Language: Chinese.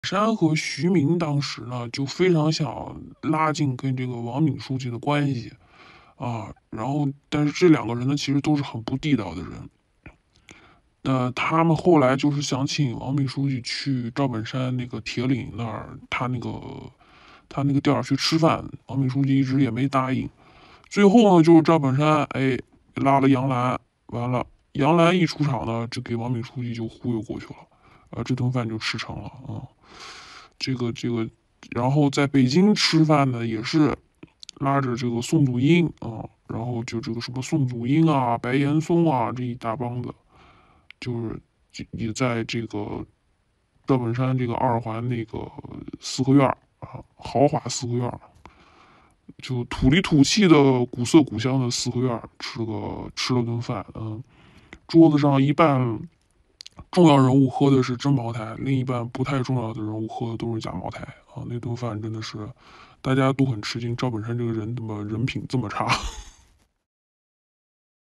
山和徐明当时呢就非常想拉近跟这个王敏书记的关系啊，然后但是这两个人呢其实都是很不地道的人。他们后来就是想请王敏书记去赵本山那个铁岭那儿，他那个店儿去吃饭，王敏书记一直也没答应。最后呢，就是赵本山拉了杨澜，完了杨澜一出场呢，这给王敏书记就忽悠过去了，这顿饭就吃成了啊。这个，然后在北京吃饭呢，也是拉着这个宋祖英啊，然后就这个什么宋祖英啊、白岩松啊这一大帮子，就是也在这个赵本山这个二环那个四合院啊，豪华四合院，就土里土气的古色古香的四合院，吃了顿饭，桌子上一半重要人物喝的是真茅台，另一半不太重要的人物喝的都是假茅台啊。那顿饭真的是大家都很吃惊，赵本山这个人怎么人品这么差？